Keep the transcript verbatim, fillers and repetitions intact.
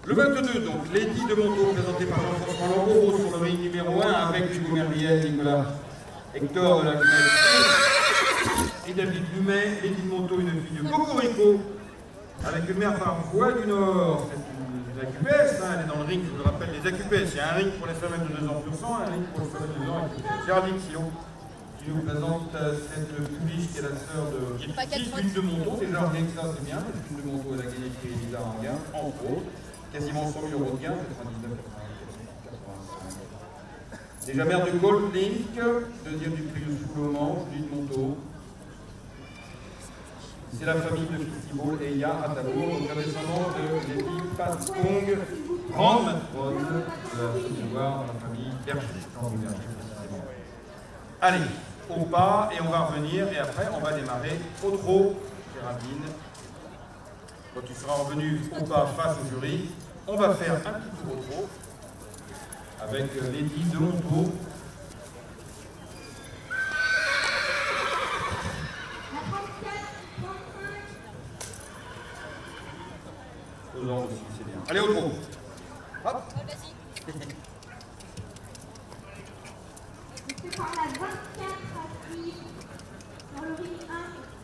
Le vingt-deux, donc, Lady de Montaut, présenté par Jean-François Lambeau sur le ring numéro un, avec Hugo Merliel, Nicolas Hector de la et David Lumet, Lady de Montaut, une fille de Cocorico, avec le maire par Voie du Nord. C'est une A Q P S, hein, elle est dans le ring, je vous le rappelle, les A Q P S. Il y a un ring pour les femmes de deux ans pour cent, un ring pour les femmes de deux ans A Q P S. Géraldine Sillon, qui nous présente cette publique qui est la sœur de Christine de Montaut. Déjà, rien que ça, c'est bien. Christine de Montaut, elle a gagné le prix Elisa en gain, entre autres. Quasiment cent mille euros de gain, quatre-vingt-dix-neuf quatre-vingt-dix. Déjà mère de Gold Link, deuxième du prix de sous le Mans, Julie de Montaut. C'est la famille de Festival et Ya Atabour, donc la descendance de Lady Patong, grande matrone de la Saône-et-Loire dans la famille Berger, Jean Berger précisément. Allez, au pas, et on va revenir, et après on va démarrer au trot, Géraldine. Quand tu seras revenu au pas face au jury, on va faire un petit tour au trot avec Lady de Montaut. Aux angles aussi, c'est bien. Allez au trot. Hop. C'est par la vingt-quatre à suivre dans le ring un.